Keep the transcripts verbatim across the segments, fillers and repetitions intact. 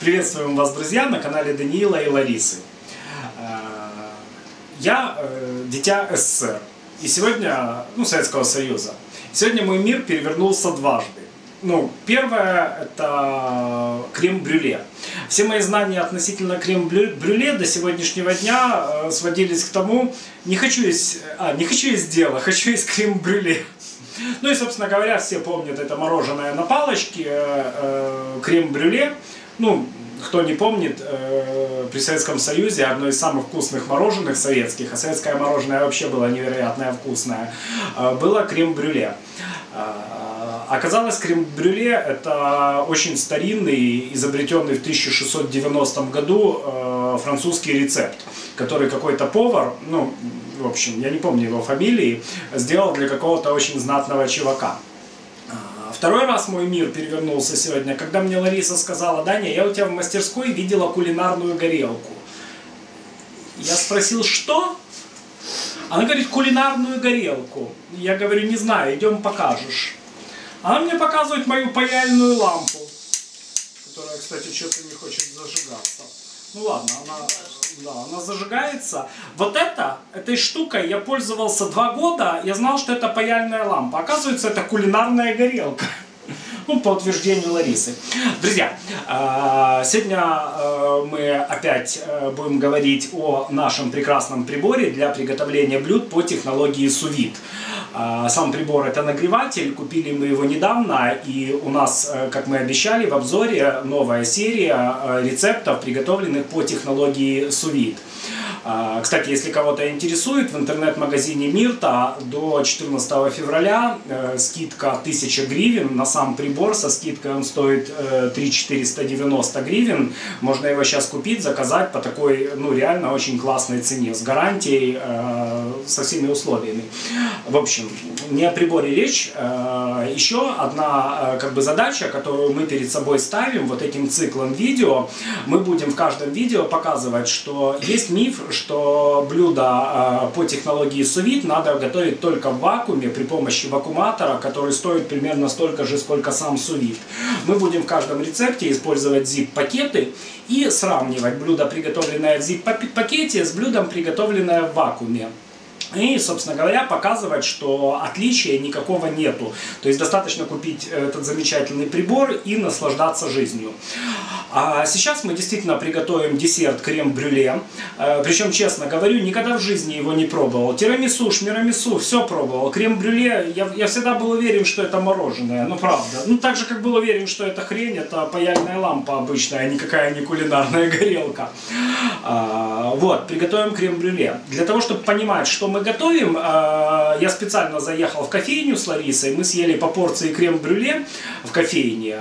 Приветствуем вас, друзья, на канале Даниила и Ларисы. Я дитя СССР и сегодня, ну, Советского Союза. Сегодня мой мир перевернулся дважды. Ну, первое – это крем-брюле. Все мои знания относительно крем-брюле до сегодняшнего дня сводились к тому, не хочу есть, а, не хочу есть дело, хочу есть крем-брюле. Ну и, собственно говоря, все помнят это мороженое на палочке, э, крем-брюле. Ну, кто не помнит, э, при Советском Союзе одно из самых вкусных мороженых советских, а советское мороженое вообще было невероятно вкусное, э, было крем-брюле. Э, оказалось, крем-брюле это очень старинный, изобретенный в тысяча шестьсот девяностом году э, французский рецепт, который какой-то повар, ну, в общем, я не помню его фамилии, сделал для какого-то очень знатного чувака. Второй раз мой мир перевернулся сегодня, когда мне Лариса сказала: Даня, я у тебя в мастерской видела кулинарную горелку. Я спросил, что? Она говорит, кулинарную горелку. Я говорю, не знаю, идем покажешь. Она мне показывает мою паяльную лампу, которая, кстати, что-то не хочет зажигаться. Ну ладно, она, да, она зажигается. Вот это, этой штукой я пользовался два года, я знал, что это паяльная лампа. Оказывается, это кулинарная горелка. Ну, по утверждению Ларисы. Друзья, сегодня мы опять будем говорить о нашем прекрасном приборе для приготовления блюд по технологии сous-vide. Сам прибор это нагреватель, купили мы его недавно, и у нас, как мы обещали, в обзоре новая серия рецептов, приготовленных по технологии sous-vide. Кстати, если кого-то интересует, в интернет-магазине Мирта до четырнадцатого февраля э, скидка тысяча гривен на сам прибор. Со скидкой он стоит э, три тысячи четыреста девяносто гривен. Можно его сейчас купить, заказать по такой, ну, реально очень классной цене, с гарантией, э, со всеми условиями. В общем, не о приборе речь. Э, еще одна э, как бы задача, которую мы перед собой ставим вот этим циклом видео. Мы будем в каждом видео показывать, что есть миф, что блюдо по технологии sous-vide надо готовить только в вакууме при помощи вакууматора, который стоит примерно столько же, сколько сам sous-vide. Мы будем в каждом рецепте использовать зип-пакеты и сравнивать блюдо, приготовленное в зип-пакете, с блюдом, приготовленное в вакууме. И, собственно говоря, показывать, что отличия никакого нету. То есть достаточно купить этот замечательный прибор и наслаждаться жизнью. А сейчас мы действительно приготовим десерт крем-брюле. Причем, честно говорю, никогда в жизни его не пробовал. Тирамису, шмирамису, все пробовал. Крем-брюле, я, я всегда был уверен, что это мороженое. Ну, правда. Ну, так же, как был уверен, что это хрень, это паяльная лампа обычная, никакая не кулинарная горелка. А, вот, приготовим крем-брюле. Для того, чтобы понимать, что мы готовим, я специально заехал в кофейню с Ларисой, мы съели по порции крем-брюле в кофейне.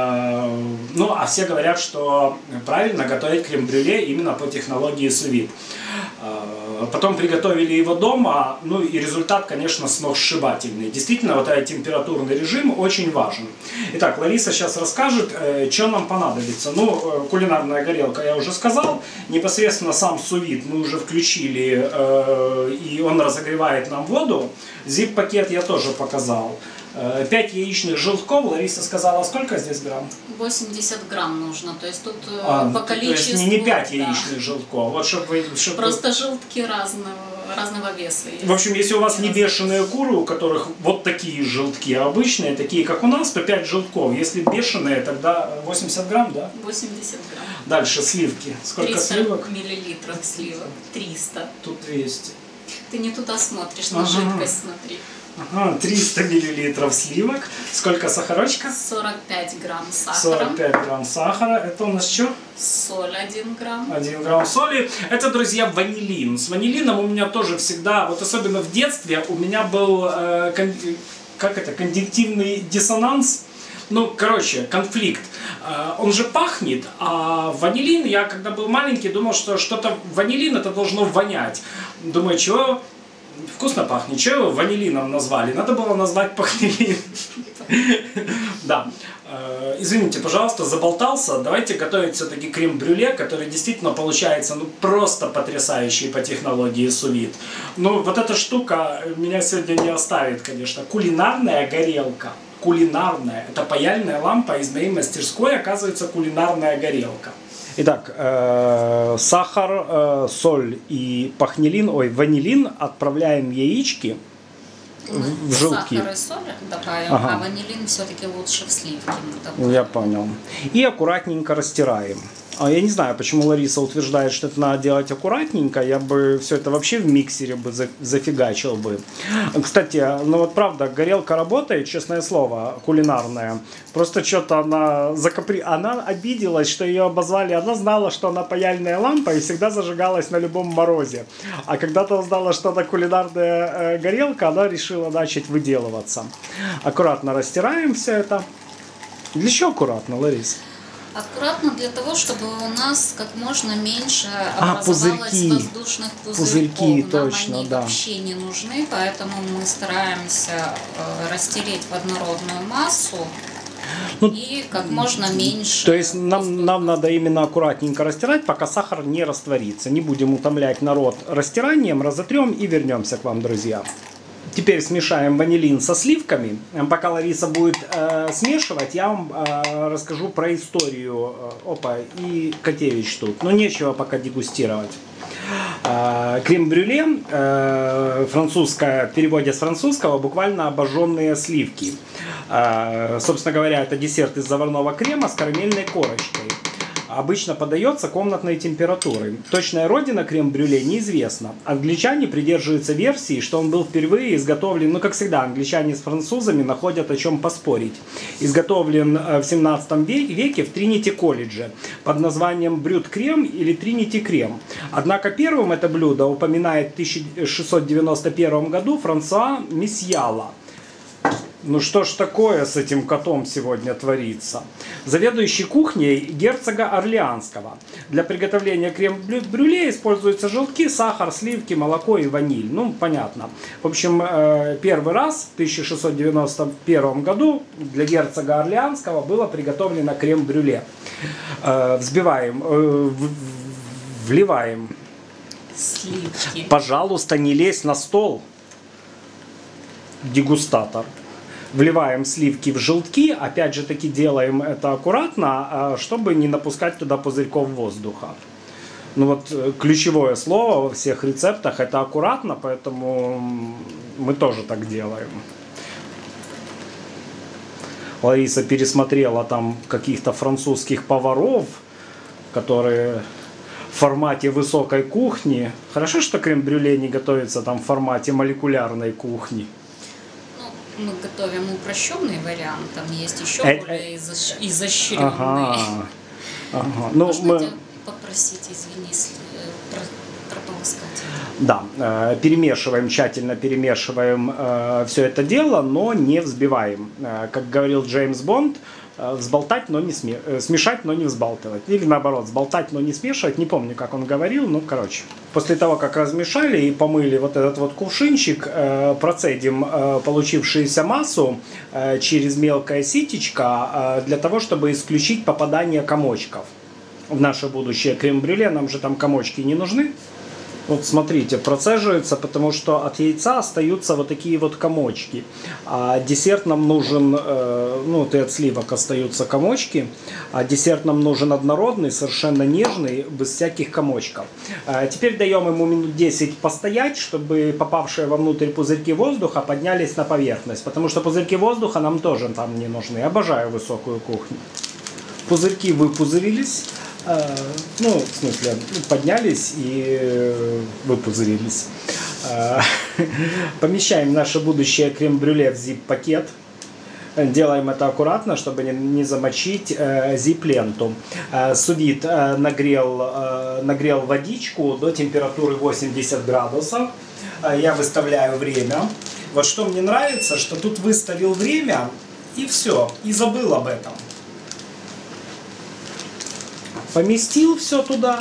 Ну, а все говорят, что правильно готовить крем-брюле именно по технологии sous-vide. Потом приготовили его дома, ну и результат, конечно, сногсшибательный. Действительно, вот этот температурный режим очень важен. Итак, Лариса сейчас расскажет, что нам понадобится. Ну, кулинарная горелка я уже сказал, непосредственно сам sous-vide мы уже включили, и он разогревает нам воду. Зип-пакет я тоже показал. пять яичных желтков, Лариса сказала, сколько здесь грамм? восемьдесят грамм нужно, то есть тут а, по количеству... То есть не пять яичных да. желтков, вот чтобы вы... Чтобы Просто вы... желтки разного, разного веса есть. В общем, если у вас не бешеные куры, у которых вот такие желтки, а обычные, такие как у нас, то пять желтков. Если бешеные, тогда восемьдесят грамм, да? восемьдесят грамм. Дальше сливки. Сколько триста сливок? миллилитров сливок. триста. Тут двести. Ты не туда смотришь, на ага. жидкость смотри. Ага, триста миллилитров сливок. Сколько сахарочка? сорок пять грамм сахара. сорок пять грамм сахара. Это у нас что? Соль один грамм. один грамм соли. Это, друзья, ванилин. С ванилином у меня тоже всегда, вот особенно в детстве, у меня был, э, кон, как это, кондуктивный диссонанс. Ну, короче, конфликт. Э, он же пахнет, а ванилин, я когда был маленький, думал, что что-то ванилин это должно вонять. Думаю, чего... Вкусно пахнет. Чего его ванилином назвали? Надо было назвать пахнилин. Да. Извините, пожалуйста, заболтался. Давайте готовить все-таки крем-брюле, который действительно получается ну, просто потрясающий по технологии sous-vide. Ну, вот эта штука меня сегодня не оставит, конечно. Кулинарная горелка. кулинарная. Это паяльная лампа из моей мастерской, оказывается, кулинарная горелка. Итак, э, сахар, э, соль и пахнилин, ой, ванилин, отправляем в яички, в, в желтки. Сахар и соль добавим, ага. А ванилин все-таки лучше в сливки. Я понял. И аккуратненько растираем. А я не знаю, почему Лариса утверждает, что это надо делать аккуратненько. Я бы все это вообще в миксере бы зафигачил бы. Кстати, ну вот правда, горелка работает, честное слово, кулинарная. Просто что-то она закапри... Она обиделась, что ее обозвали. Она знала, что она паяльная лампа и всегда зажигалась на любом морозе. А когда-то узнала, что она кулинарная горелка, она решила начать выделываться. Аккуратно растираем все это. Для чего аккуратно, Лариса? Аккуратно для того, чтобы у нас как можно меньше а, образовалось пузырьки. воздушных пузырьков. Пузырьки, Нам точно, они да. вообще не нужны, поэтому мы стараемся э, растереть в однородную массу ну, и как можно меньше. То есть нам, нам надо именно аккуратненько растирать, пока сахар не растворится. Не будем утомлять народ растиранием, разотрем и вернемся к вам, друзья. Теперь смешаем ванилин со сливками. Пока Лариса будет э, смешивать, я вам э, расскажу про историю. Опа, и Котевич тут. Но нечего пока дегустировать. Э, крем-брюле, э, французское, в переводе с французского, буквально обожженные сливки. Э, собственно говоря, это десерт из заварного крема с карамельной корочкой. Обычно подается комнатной температурой. Точная родина крем-брюле неизвестна. Англичане придерживаются версии, что он был впервые изготовлен, ну как всегда, англичане с французами находят о чем поспорить. Изготовлен в семнадцатом веке в Тринити-колледже под названием брют-крем или Тринити-крем. Однако первым это блюдо упоминает в тысяча шестьсот девяносто первом году Франсуа Месьяла. Ну что ж такое с этим котом сегодня творится? Заведующий кухней герцога Орлеанского. Для приготовления крем-брюле используются желтки, сахар, сливки, молоко и ваниль. Ну, понятно. В общем, первый раз в тысяча шестьсот девяносто первом году для герцога Орлеанского было приготовлено крем-брюле. Взбиваем, вливаем. Сливки. Пожалуйста, не лезь на стол, дегустатор. Вливаем сливки в желтки, опять же таки делаем это аккуратно, чтобы не напускать туда пузырьков воздуха. Ну вот ключевое слово во всех рецептах это аккуратно, поэтому мы тоже так делаем. Лариса пересмотрела там каких-то французских поваров, которые в формате высокой кухни. Хорошо, что крем-брюле не готовится там в формате молекулярной кухни. Мы готовим упрощенный вариант, там есть еще это... более изощ... изощренный. Ага. Ага. Ну, можно мы... тебя попросить, извини, про... прополоскать? Да, э, перемешиваем, тщательно перемешиваем э, все это дело, но не взбиваем. Э, как говорил Джеймс Бонд, э, взболтать, но не сме... э, смешать, но не взбалтывать. Или наоборот, взболтать, но не смешивать. Не помню, как он говорил, ну, короче. После того, как размешали и помыли вот этот вот кувшинчик, э, процедим э, получившуюся массу э, через мелкое ситечко э, для того, чтобы исключить попадание комочков в наше будущее крем-брюле. Нам же там комочки не нужны. Вот смотрите, процеживается, потому что от яйца остаются вот такие вот комочки. А десерт нам нужен, э, ну вот и от сливок остаются комочки, а десерт нам нужен однородный, совершенно нежный, без всяких комочков. А теперь даем ему минут десять постоять, чтобы попавшие вовнутрь пузырьки воздуха поднялись на поверхность. Потому что пузырьки воздуха нам тоже там не нужны. Обожаю высокую кухню. Пузырьки выпузырились. Ну, в смысле, поднялись и выпузырились. Помещаем наше будущее крем-брюле в зип-пакет. Делаем это аккуратно, чтобы не замочить зип-ленту. Су-вид нагрел, нагрел водичку до температуры восемьдесят градусов. Я выставляю время. Вот что мне нравится, что тут выставил время и все, и забыл об этом. Поместил все туда.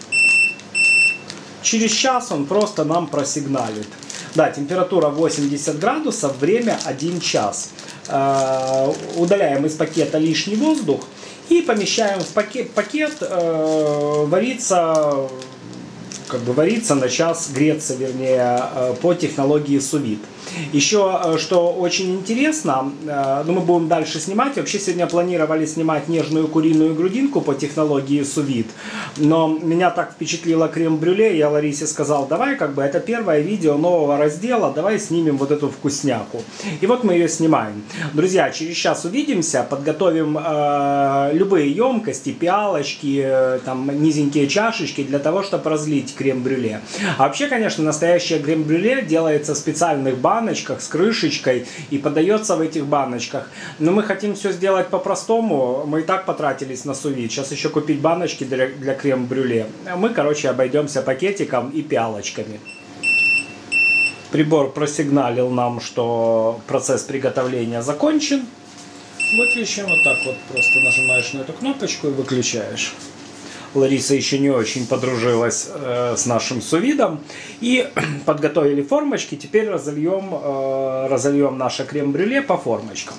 Через час он просто нам просигналит. Да, температура восемьдесят градусов, время один час. Э, удаляем из пакета лишний воздух и помещаем в пакет, пакет э, вариться как бы вариться на час, греться, вернее, по технологии сous-vide. Еще, что очень интересно, ну, мы будем дальше снимать. Вообще сегодня планировали снимать нежную куриную грудинку по технологии sous-vide, но меня так впечатлило крем-брюле, я Ларисе сказал, давай, как бы, это первое видео нового раздела, давай снимем вот эту вкусняку. И вот мы ее снимаем. Друзья, через час увидимся, подготовим э, любые емкости, пиалочки, э, там, низенькие чашечки для того, чтобы разлить крем-брюле. А вообще, конечно, настоящее крем-брюле делается в специальных банках, баночках с крышечкой и подается в этих баночках. Но мы хотим все сделать по-простому. Мы и так потратились на sous-vide. Сейчас еще купить баночки для, для крем-брюле. Мы, короче, обойдемся пакетиком и пиалочками. Прибор просигналил нам, что процесс приготовления закончен. Выключим. Вот так вот просто нажимаешь на эту кнопочку и выключаешь. Лариса еще не очень подружилась э, с нашим sous-видом. И подготовили формочки. Теперь разольем, э, разольем наше крем-брюле по формочкам.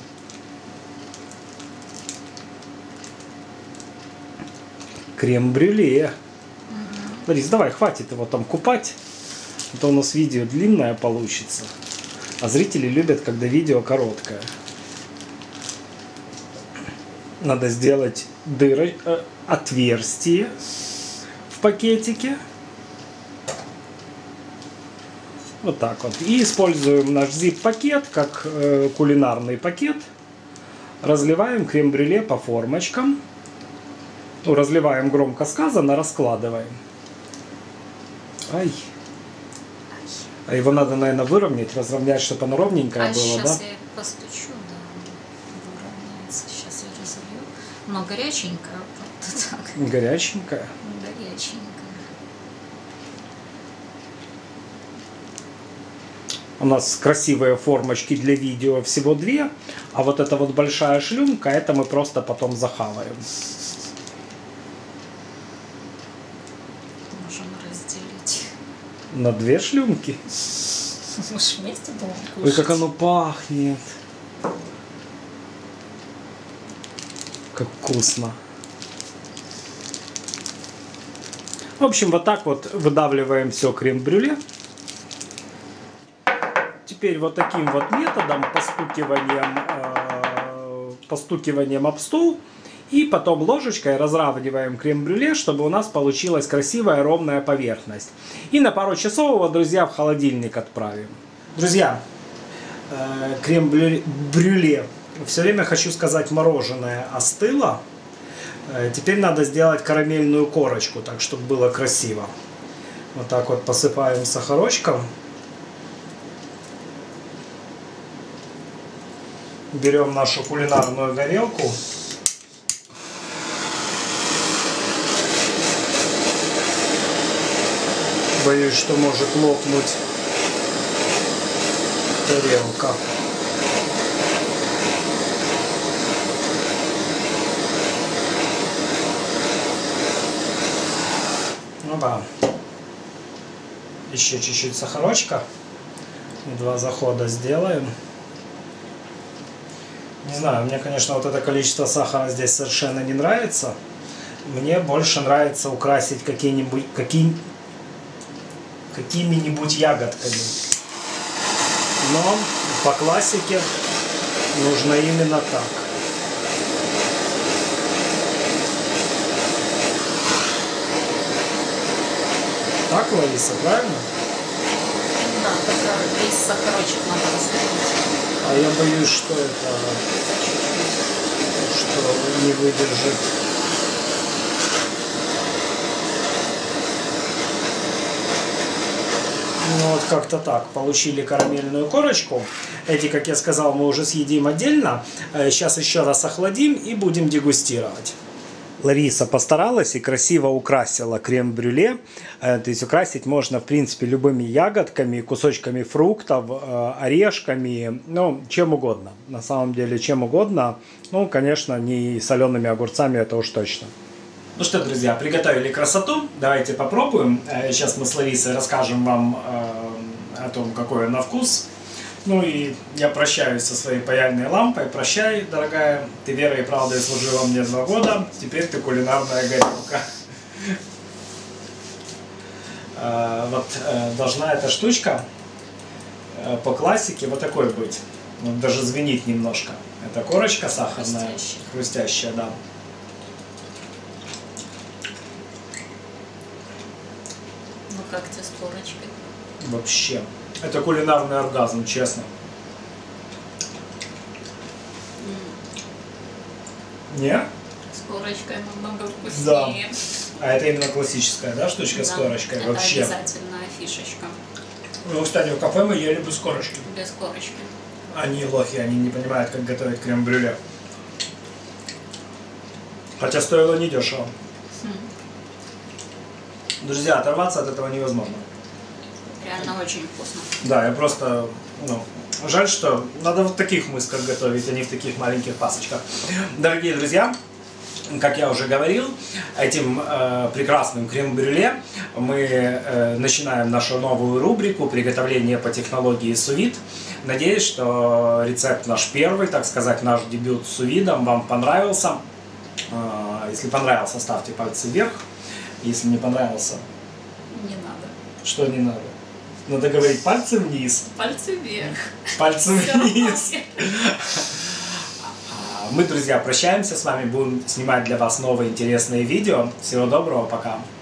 Крем-брюле. Угу. Ларис, давай, хватит его там купать. А то у нас видео длинное получится. А зрители любят, когда видео короткое. Надо сделать дыры, э, отверстие в пакетике. Вот так вот. И используем наш зип-пакет как э, кулинарный пакет. Разливаем крем-брюле по формочкам. Ну, разливаем громко сказано, раскладываем. Ай. А его надо, наверное, выровнять, разровнять, чтобы оно ровненькое а было, да? Сейчас я постучу, да, выровняется. Сейчас я разолью. Но горяченькая, правда, так. Горяченькая? Горяченькая. У нас красивые формочки для видео всего две, а вот эта вот большая шлюмка, это мы просто потом захаваем. Можем разделить. На две шлюмки? Мы же вместе будем кушать. Ой, как оно пахнет. Как вкусно. В общем, вот так вот выдавливаем все крем-брюле. Теперь вот таким вот методом, постукиванием, э, постукиванием об стол, и потом ложечкой разравниваем крем-брюле, чтобы у нас получилась красивая ровная поверхность. И на пару часов его, друзья, в холодильник отправим. Друзья, э, крем-брюле, все время хочу сказать, мороженое остыло. Э, теперь надо сделать карамельную корочку, так, чтобы было красиво. Вот так вот посыпаем сахарочком. Берем нашу кулинарную горелку. Боюсь, что может лопнуть тарелка. Ну да. Еще чуть-чуть сахарочка. Два захода сделаем. Не знаю, мне, конечно, вот это количество сахара здесь совершенно не нравится. Мне больше нравится украсить какие-нибудь, какие, какими-нибудь ягодками. Но по классике нужно именно так. Так, Лариса, правильно? Да, только весь сахарочек надо разделить. А я боюсь, что это, что не выдержит. Ну вот как-то так. Получили карамельную корочку. Эти, как я сказал, мы уже съедим отдельно. Сейчас еще раз охладим и будем дегустировать. Лариса постаралась и красиво украсила крем-брюле. То есть украсить можно, в принципе, любыми ягодками, кусочками фруктов, орешками, ну, чем угодно. На самом деле, чем угодно. Ну, конечно, не солеными огурцами, это уж точно. Ну что, друзья, приготовили красоту. Давайте попробуем. Сейчас мы с Ларисой расскажем вам о том, какой он на вкус. Ну и я прощаюсь со своей паяльной лампой. Прощай, дорогая. Ты верой и правдой служила мне два года. Теперь ты кулинарная горелка. Э, вот э, должна эта штучка э, по классике вот такой быть. Вот даже звенит немножко. Это корочка сахарная, хрустящая, хрустящая, да. Ну как тебе с корочкой? Вообще. Это кулинарный оргазм, честно. Mm. Не? С корочкой намного вкуснее. Да. А это именно классическая, да, штучка, да, с корочкой? Это вообще обязательная фишечка. Ну, кстати, в кафе мы ели без корочки. Без корочки. Они лохи, они не понимают, как готовить крем-брюле. Хотя стоило недешево. Хм. Друзья, оторваться от этого невозможно. Реально очень вкусно. Да, я просто, ну, жаль, что надо в таких мисках готовить, а не в таких маленьких пасочках. Дорогие друзья, как я уже говорил, этим э, прекрасным крем-брюле мы э, начинаем нашу новую рубрику «Приготовление по технологии сous-вид». Надеюсь, что рецепт наш первый, так сказать, наш дебют с сous-видом вам понравился. Э, если понравился, ставьте пальцы вверх. Если не понравился... Не надо. Что не надо? Надо говорить пальцы вниз. Пальцы вверх. Пальцы вниз. Мы, друзья, прощаемся с вами. Будем снимать для вас новые интересные видео. Всего доброго, пока.